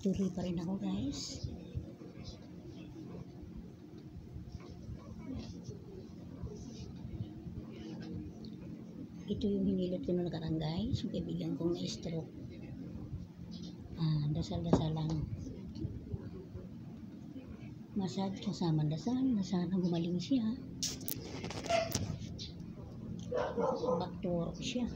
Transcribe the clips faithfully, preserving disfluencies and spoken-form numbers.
Tuloy pa rin ako, guys. Ito yung hinilot ko na nakarang, guys. Yung kaibigan kong na-stroke. Ah, dasal-dasal lang. Massage kasama dasal na sana gumaling siya. Back to work siya.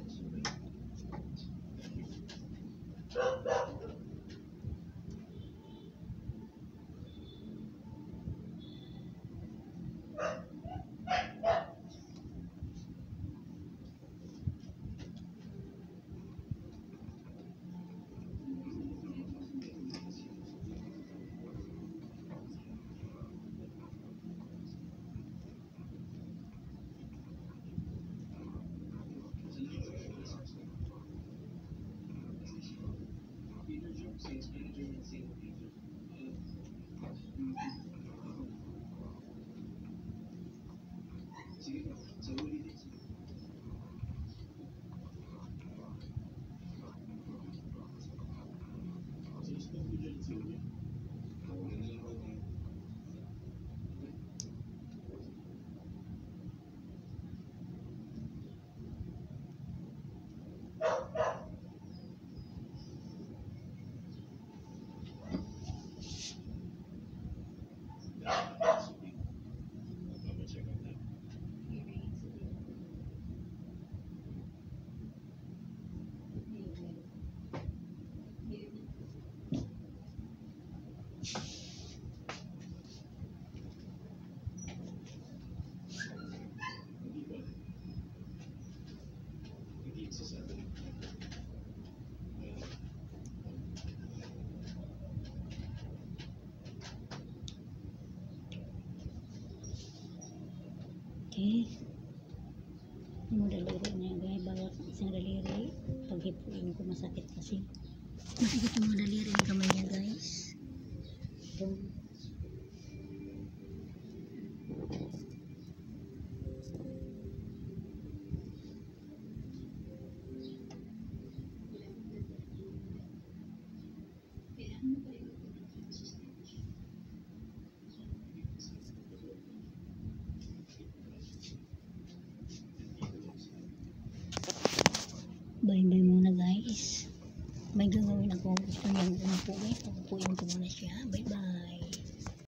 Okay. Yung daliri niya, guys, bawat isang daliri, pag hipuin ko masakit kasi. Masakit yung mga daliri ng kamay niya, guys. Ito. Bye-bye muna, guys. May gagawin ako. Gusto niyang umupo, guys. Pupuin ko muna siya. Bye-bye.